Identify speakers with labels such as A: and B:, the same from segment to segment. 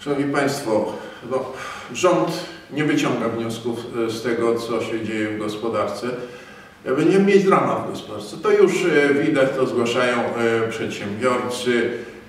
A: Szanowni Państwo, rząd nie wyciąga wniosków z tego, co się dzieje w gospodarce. Będziemy mieć dramat w gospodarce. To już widać, to zgłaszają przedsiębiorcy.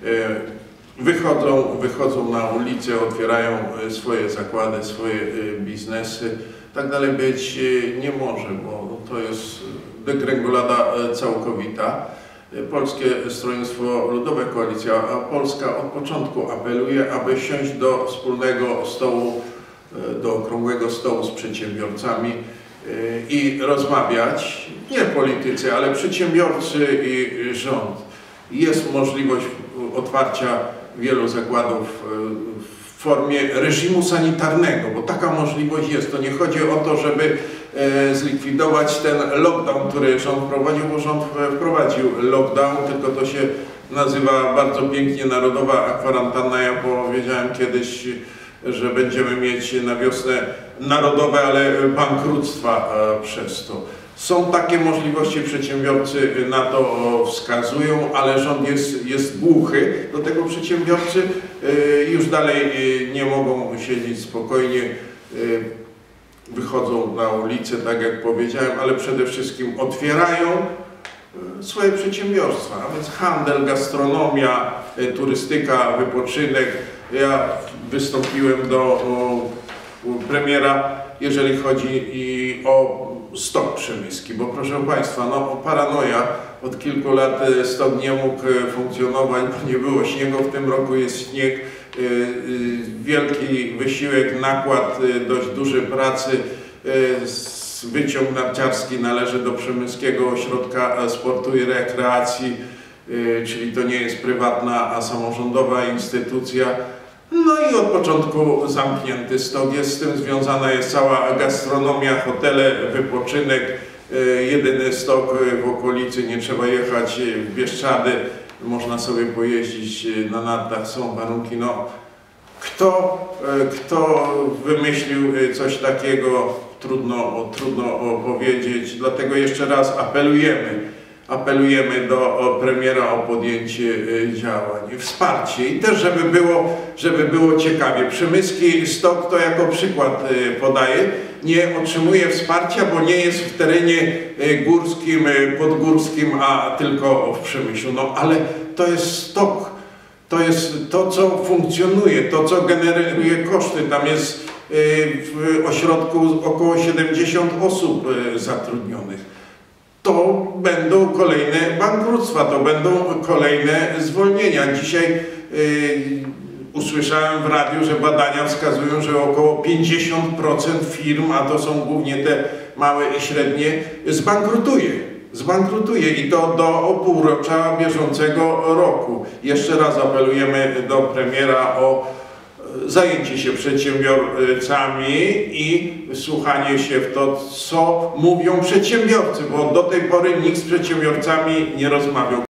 A: Wychodzą na ulicę, otwierają swoje zakłady, swoje biznesy. Tak dalej być nie może, bo to jest degrengolada całkowita. Polskie Stronnictwo Ludowe, Koalicja Polska od początku apeluje, aby siąść do wspólnego stołu, do okrągłego stołu z przedsiębiorcami i rozmawiać, nie politycy, ale przedsiębiorcy i rząd. Jest możliwość otwarcia wielu zakładów w formie reżimu sanitarnego, bo taka możliwość jest. To nie chodzi o to, żeby zlikwidować ten lockdown, który rząd wprowadził, bo rząd wprowadził lockdown, tylko to się nazywa bardzo pięknie narodowa kwarantanna. Ja powiedziałem kiedyś, że będziemy mieć na wiosnę narodowe, ale bankructwa przez to. Są takie możliwości, przedsiębiorcy na to wskazują, ale rząd jest głuchy. Do tego przedsiębiorcy już dalej nie mogą siedzieć spokojnie. Wychodzą na ulicę, tak jak powiedziałem, ale przede wszystkim otwierają swoje przedsiębiorstwa, a więc handel, gastronomia, turystyka, wypoczynek. Ja wystąpiłem do premiera, jeżeli chodzi o stok przemyski, bo proszę Państwa, paranoja, od kilku lat stok nie mógł funkcjonować, bo nie było śniegu, w tym roku jest śnieg, wielki wysiłek, nakład dość duży pracy, wyciąg narciarski należy do Przemyskiego Ośrodka Sportu i Rekreacji, czyli to nie jest prywatna, a samorządowa instytucja. No i od początku zamknięty stok jest, z tym związana jest cała gastronomia, hotele, wypoczynek. Jedyny stok w okolicy, nie trzeba jechać w Bieszczady, można sobie pojeździć na nartach, są warunki. Kto wymyślił coś takiego, trudno powiedzieć, dlatego jeszcze raz apelujemy do premiera o podjęcie działań, wsparcie i też, żeby było ciekawie. Przemyski stok, to jako przykład podaję, nie otrzymuje wsparcia, bo nie jest w terenie górskim, podgórskim, a tylko w Przemyślu. Ale to jest stok, to jest to, co funkcjonuje, to, co generuje koszty. Tam jest w ośrodku około 70 osób zatrudnionych. To będą kolejne bankructwa, to będą kolejne zwolnienia. Dzisiaj usłyszałem w radiu, że badania wskazują, że około 50% firm, a to są głównie te małe i średnie, zbankrutuje i to do półrocza bieżącego roku. Jeszcze raz apelujemy do premiera o zajęcie się przedsiębiorcami i wsłuchanie się w to, co mówią przedsiębiorcy, bo do tej pory nikt z przedsiębiorcami nie rozmawiał.